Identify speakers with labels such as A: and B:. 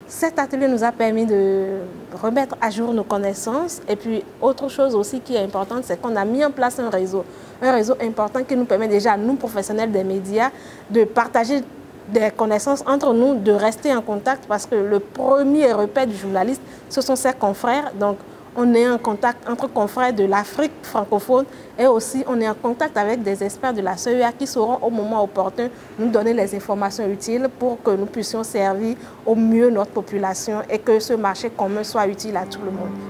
A: Cet atelier nous a permis de remettre à jour nos connaissances. Et puis, autre chose aussi qui est importante, c'est qu'on a mis en place un réseau important qui nous permet déjà, nous, professionnels des médias, de partager des connaissances entre nous, de rester en contact, parce que le premier repère du journaliste, ce sont ses confrères. Donc, on est en contact entre confrères de l'Afrique francophone et aussi on est en contact avec des experts de la CEA qui sauront au moment opportun nous donner les informations utiles pour que nous puissions servir au mieux notre population et que ce marché commun soit utile à tout le monde.